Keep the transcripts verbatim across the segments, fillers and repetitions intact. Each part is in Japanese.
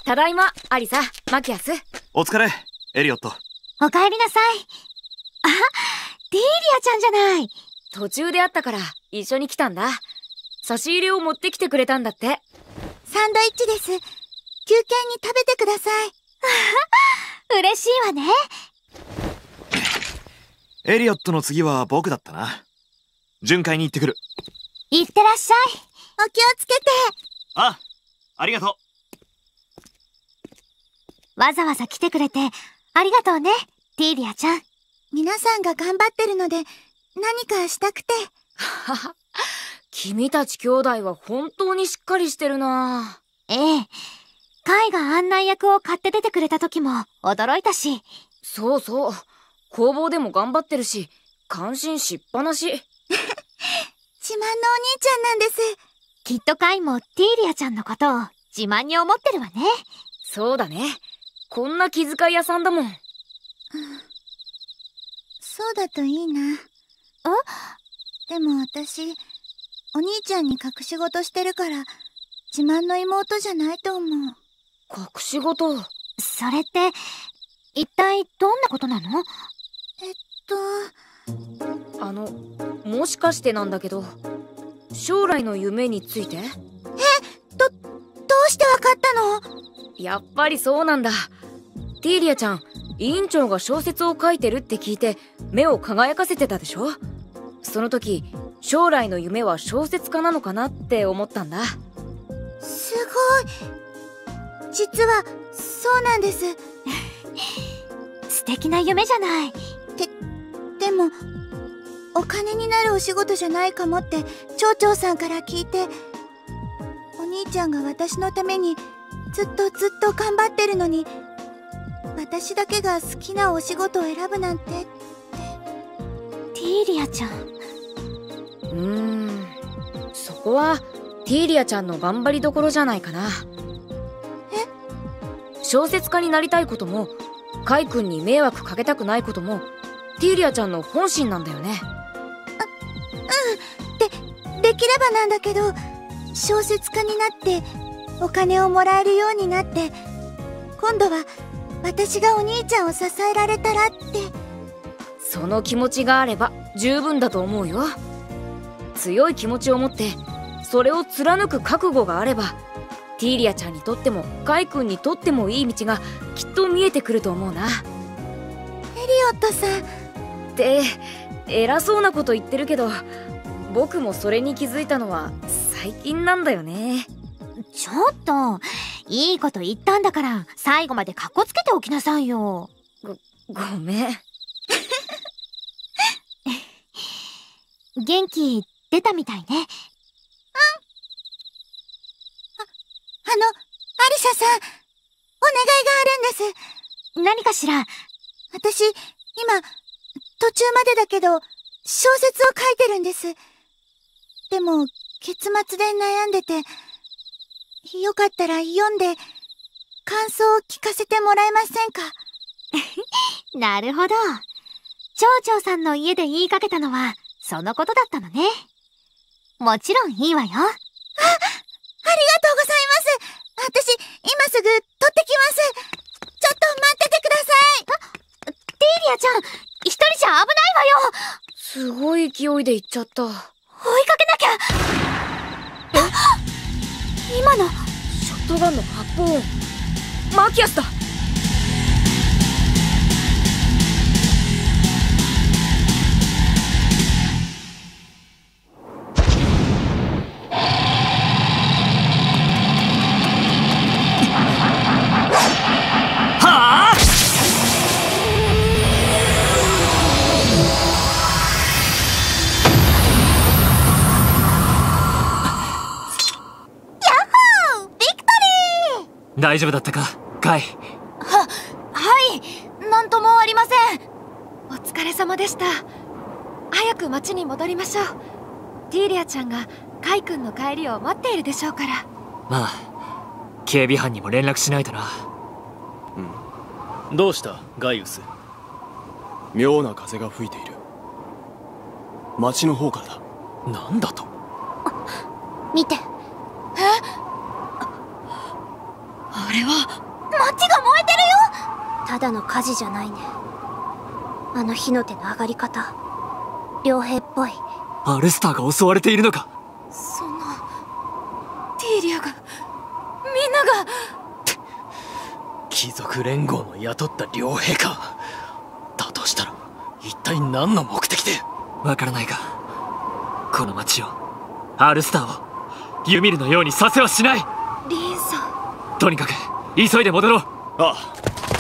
ただいま、アリサ、マキアス。 お疲れ、エリオット。 お帰りなさい。あ、ディーリアちゃんじゃない。 途中で会ったから一緒に来たんだ。差し入れを持ってきてくれたんだって。 サンドイッチです。休憩に食べてください。嬉しいわね。 エリオットの次は僕だったな。巡回に行ってくる。 いってらっしゃい。お気をつけて。 あ、ありがとう。わざわざ来てくれてありがとうね、ティーリアちゃん。皆さんが頑張ってるので何かしたくて。 君たち兄弟は本当にしっかりしてるな。 ええ。カイが案内役を買って出てくれた時も驚いたし。 そうそう。工房でも頑張ってるし、感心しっぱなし。 自慢のお兄ちゃんなんです。きっとカイもティーリアちゃんのことを自慢に思ってるわね。 そうだね。こんな気遣い屋さんだもん。うん、 そうだといいな。え？でも私、お兄ちゃんに隠し事してるから、自慢の妹じゃないと思う。 隠し事？ それって、一体どんなことなの？えっと…あの、もしかしてなんだけど、将来の夢について？え？ ど、どうしてわかったの？ やっぱりそうなんだ。ティーリアちゃん、委員長が小説を書いてるって聞いて目を輝かせてたでしょ。その時、将来の夢は小説家なのかなって思ったんだ。 すごい。実はそうなんです。素敵な夢じゃない。で、でもお金になるお仕事じゃないかもって町長さんから聞いて、お兄ちゃんが私のためにずっとずっと頑張ってるのに、私だけが好きなお仕事を選ぶなんてって。ティーリアちゃん。 うーん、そこはティーリアちゃんの頑張りどころじゃないかな。 え？ 小説家になりたいこともカイ君に迷惑かけたくないこともティーリアちゃんの本心なんだよね。 うん、で、できればなんだけど、小説家になってお金をもらえるようになって、今度は私がお兄ちゃんを支えられたらって。 その気持ちがあれば十分だと思うよ。強い気持ちを持ってそれを貫く覚悟があれば、ティーリアちゃんにとってもカイ君にとってもいい道がきっと見えてくると思うな。エリオットさんって偉そうなこと言ってるけど、僕もそれに気づいたのは最近なんだよね。 ちょっといいこと言ったんだから最後までカッコつけておきなさいよ。 ご、ごめん。 元気出たみたいね。うん。あ、あの、アリサさん、お願いがあるんです。何かしら？私、今、途中までだけど、小説を書いてるんです。でも、結末で悩んでて、よかったら読んで、感想を聞かせてもらえませんか？なるほど。町長さんの家で言いかけたのは、そのことだったのね。もちろんいいわよ。あ、ありがとうございます。私、今すぐ取ってきます。ちょっと待っててください。あ、ティーリアちゃん、一人じゃ危ないわよ。 すごい勢いで行っちゃった。追いかけなきゃ。え？今のショットガンの発砲音、マキアスだ。 大丈夫だったか、カイ？ は、はい、なんともありません。お疲れ様でした。早く町に戻りましょう。ティーリアちゃんがカイ君の帰りを待っているでしょうから。 まあ、警備班にも連絡しないとな。 うん。どうしたガイウス？妙な風が吹いている。町の方からだ。 なんだと？ 見て。え？あれ？ れは街が燃えてるよ。 ただの火事じゃないね。あの火の手の上がり方、傭兵っぽい。 アルスターが襲われているのか。 そんな、ティーリアが、みんなが。 貴族連合の雇った傭兵か。だとしたら一体何の目的で。 わからないが、この町を、アルスターをユミルのようにさせはしない。 リーンさん、 とにかく急いで戻ろう。 ああ。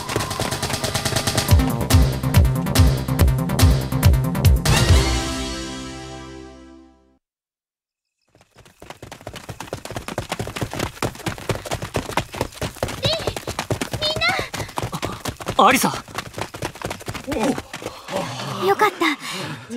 アリサ。 よかった。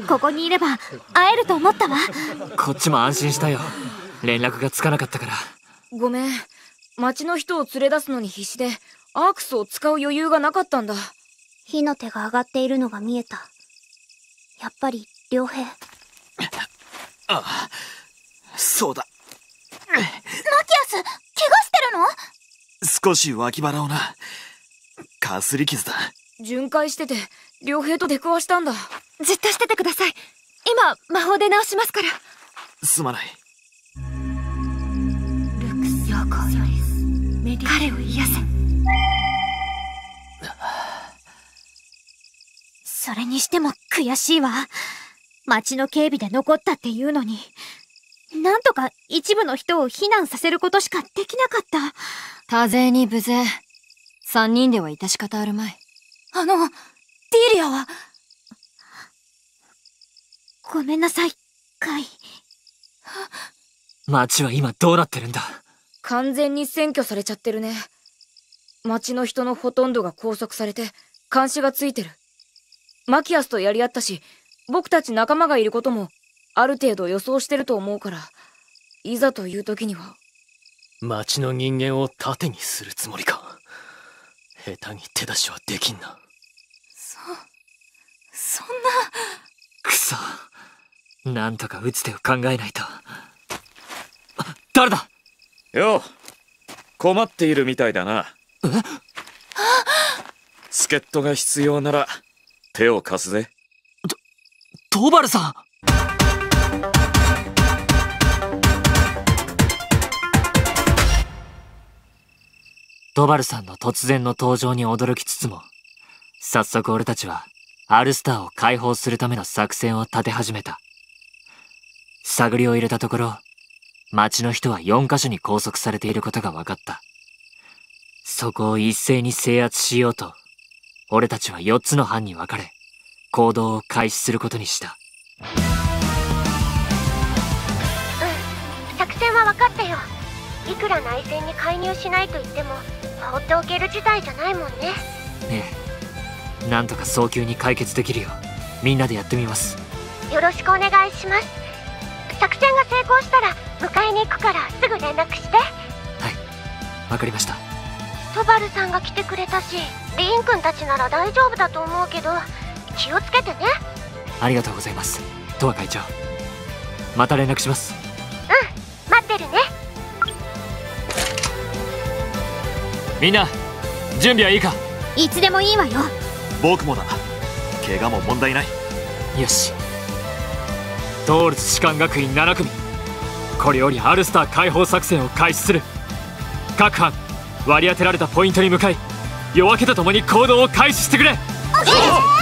ここにいれば会えると思ったわ。 こっちも安心したよ。連絡がつかなかったから。 ごめん。町の人を連れ出すのに必死でアークスを使う余裕がなかったんだ。 火の手が上がっているのが見えた。やっぱり傭兵。 ああ、そうだ。 マキアス、怪我してるの？ 少し脇腹をな。かすり傷だ。 巡回してて両兵と出くわしたんだ。 じっとしててください。今魔法で治しますから。 すまない。 ルクス・ヨコより彼を癒せ。それにしても悔しいわ。町の警備で残ったっていうのに、なんとか一部の人を避難させることしかできなかった。 多勢に無勢。三人では致し方あるまい。 あの、ティーリアは。ごめんなさい、カイ。 町は今どうなってるんだ。 完全に占拠されちゃってるね。町の人のほとんどが拘束されて監視がついてる。マキアスとやり合ったし、僕たち仲間がいることもある程度予想してると思うから、いざという時には。 町の人間を盾にするつもりか。下手に手出しはできんな。 そ、そんな。 くそ。なんとか打つ手を考えないと。誰だよう、困っているみたいだな。 え？ 助っ人が必要なら手を貸すぜ。 と、トバルさん。トバルさんの突然の登場に驚きつつも、早速俺たちはアルスターを解放するための作戦を立て始めた。探りを入れたところ、町の人はよんカ所に拘束されていることが分かった。そこを一斉に制圧しようと、俺たちはよっつの班に分かれ、行動を開始することにした。 うん、作戦は分かったよ。いくら内戦に介入しないと言っても放っておける事態じゃないもんね。 ええ、なんとか早急に解決できるようみんなでやってみます。 よろしくお願いします。作戦が成功したら迎えに行くからすぐ連絡して。 はい、わかりました。 トバルさんが来てくれたし、リーン君たちなら大丈夫だと思うけど、気をつけてね。 ありがとうございます、トワ会長。また連絡します。 うん、待ってるね。 みんな準備はいいか？ いつでもいいわよ。 僕もだ。怪我も問題ない。 よし。トールズ士官学院なな組、これよりアルスター解放作戦を開始する。各班割り当てられたポイントに向かい、夜明けとともに行動を開始してくれ。 オッケー。